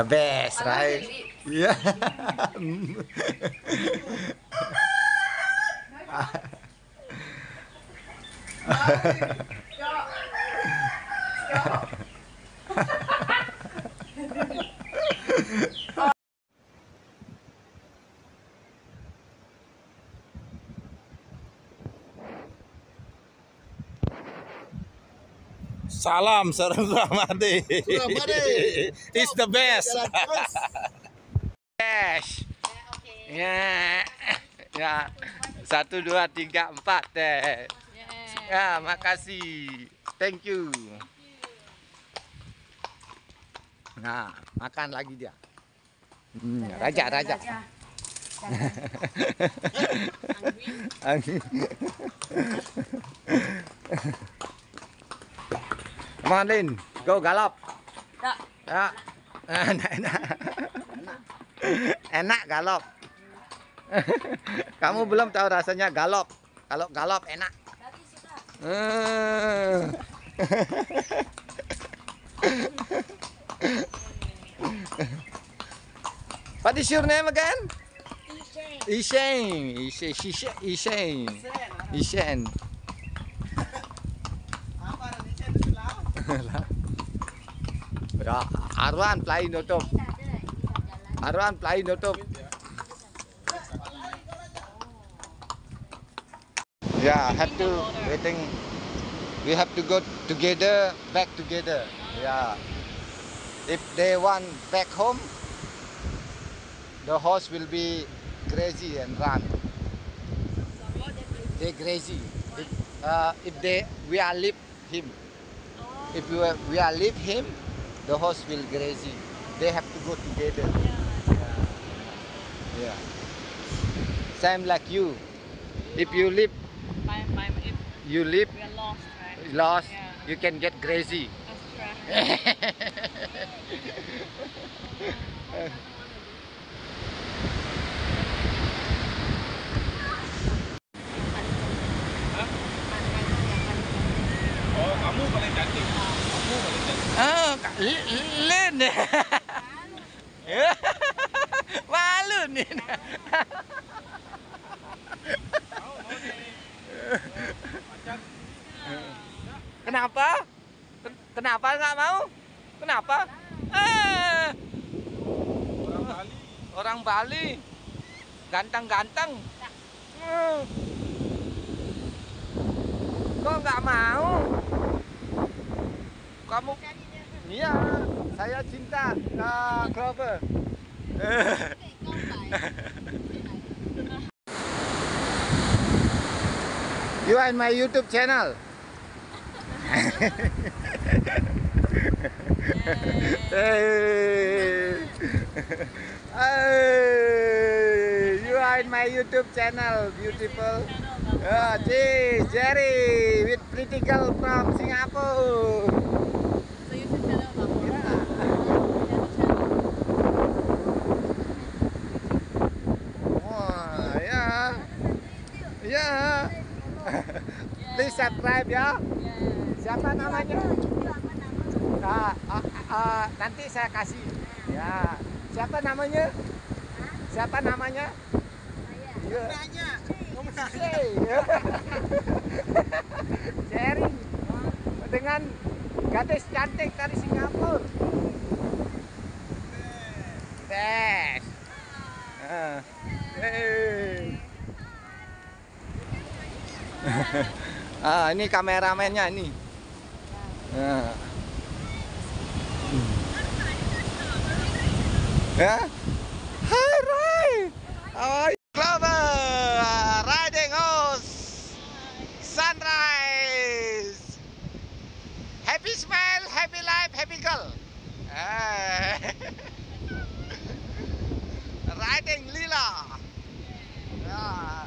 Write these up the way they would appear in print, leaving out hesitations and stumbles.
the best, right? Yeah. Salam Suramade. It's the best. Best. Ya, ya. 1, 2, 3, 4 deh. Ya, makasih. Thank you. Nah, makan lagi dia. Raja. Come on, Lin. Go galop. Ya. Enak. Enak galop. Kamu belum tahu rasanya galop. Kalau galop enak. What is your name again? Ishen. Ya, Arwan play nutup. Yeah, we have to go together, back together. Yeah. If they want back home, the horse will be crazy and run. They crazy. If we are leave him. If we are leave him, the horse will crazy. They have to go together. Yeah. Same like you. If you leave, if you leave, we are lost, right? lost, Yeah. you can get crazy. That's right. Oh, kamu paling cantik. Lin. Malu nih. Kenapa? Kenapa nggak mau? Kenapa? Orang Bali. Ganteng-ganteng. Kok nggak mau? Kamu? Iya, saya cinta Clover. You are in my YouTube channel. Hey, you are in my YouTube channel, beautiful. Geez, Jerry with pretty girl from Singapore. So you should tell about Wah, ya. Please subscribe ya. Siapa namanya? Nanti saya kasih. Ya. Siapa namanya? Jerry dengan gadis cantik dari Singapura. Best. Ini kameramennya ini. Ya. Hi Ray. Clover riding horse. Sunrise. Happy smile, happy life, happy girl. Riding Lila. Yeah.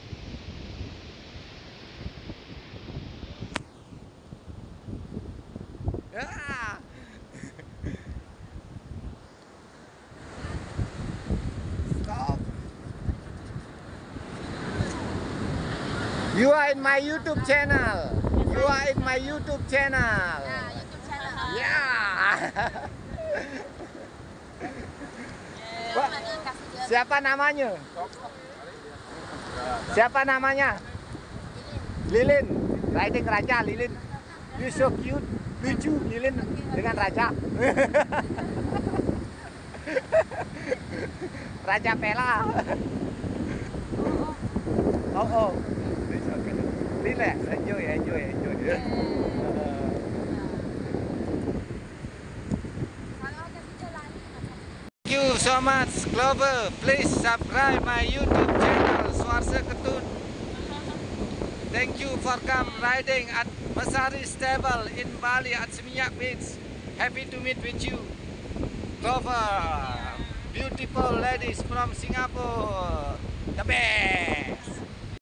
Yeah. Stop. You are in my YouTube channel. YouTube channel. Yeah. Siapa namanya? Siapa namanya? Lilin. Riding Raja Lilin. You so cute. Lucu Lilin dengan Raja. Raja Pela. Oh. Relax. Enjoy. Thank you so much, Clover. Please subscribe my YouTube channel, Swarsa Ketut. Thank you for come riding at Masari Stable in Bali at Seminyak Beach. Happy to meet with you. Clover, beautiful ladies from Singapore.